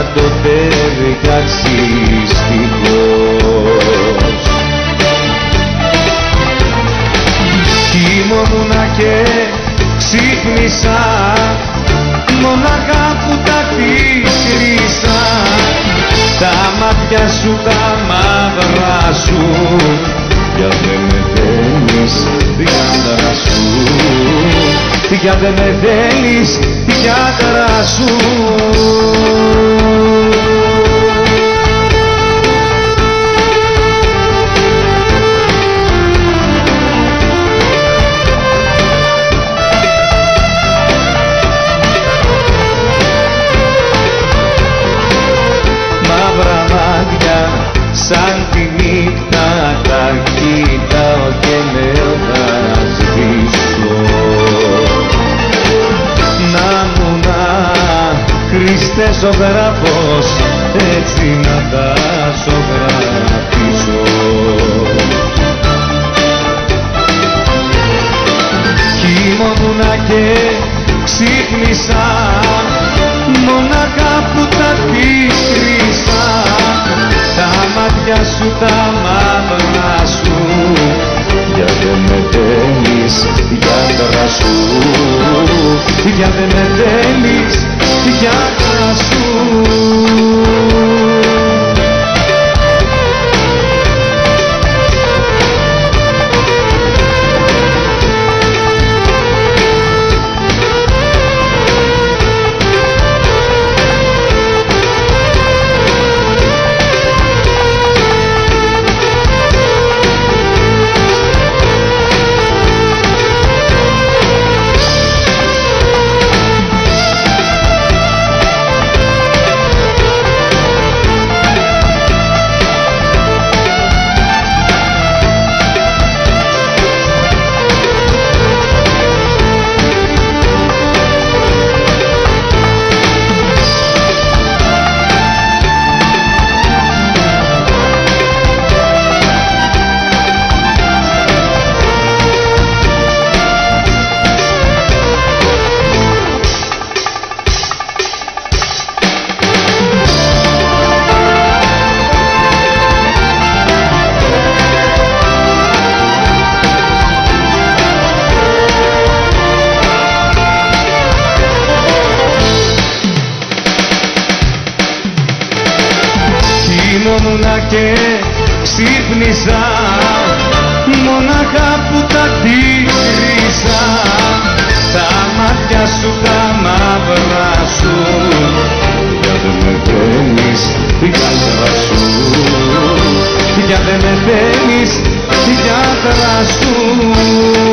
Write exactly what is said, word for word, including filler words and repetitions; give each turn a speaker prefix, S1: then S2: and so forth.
S1: το ταιριάξεις τυχώς. Κοιμόμουνα και ξύπνησα μονάχα που τα κλείστησα. Τα μάτια σου τα μαύρα σου για δε με θέλεις διάδρα σου, για δε με θέλεις διάδρα σου. Μαύρα μάτια σαν τη νύχτα τα κοιτάω και με θα σβήσω. Να μου να Χριστέ ζωγράφος έτσι να τα ζωγραφίσω. Κοιμόμουνα και ξύπνησα μονάχα που τα κλείστησα. Τα μάτια σου τα μαύρα σου για δε με θέλεις διάδρα σου, για δε με θέλεις διάδρα σου. Κοιμόμουνα και ξύπνησα μονάχα που τα κλείστησα. Τα μάτια σου τα μαύρα σου για δε με θέλεις διάδρα σου, για δε με θέλεις διάδρα σου.